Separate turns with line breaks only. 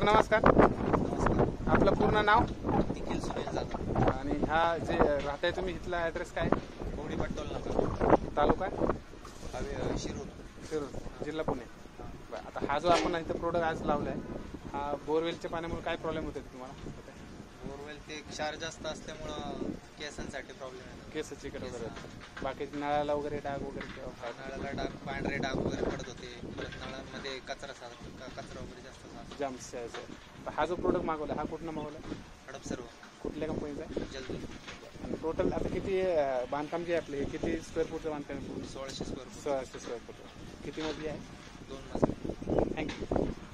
नमस्कार.
नमस्कार.
आपलं पूर्ण नाव
निखिल सुनील जाधव.
आणि हा जे राहताय तुम्ही इथला ॲड्रेस काय?
बोडी पट्टोल नगर,
तालुका
शिरूर.
शिरूर, जिल्हा पुणे. बरं, आता हा जो आपण इथं प्रोडक्ट आज लावला आहे, हा बोरवेलच्या पाण्यामुळे काय प्रॉब्लेम होते तुम्हाला?
बोरवेल ते क्षार जास्त असल्यामुळं केसांसाठी प्रॉब्लेम आहे.
केस चिकट वगैरे बाकी नळाला वगैरे डाग वगैरे किंवा
नळाला डाग, पांढरे डाग वगैरे पडत होते. परत नळामध्ये कचरा वगैरे जास्त झाला.
जाम्स. हा जो प्रोडक्ट मागवला हा कुठनं मागवला?
हडप सर्व
कुठल्या कंपनीचा आहे?
जल्दी.
आणि टोटल आता किती बांधकाम जे आपले किती स्क्वेअर फूटचं बांधकाम?
1600 स्क्वेअर फूट.
1600 square foot. किती मजली आहे?
2 मजली.
थँक्यू.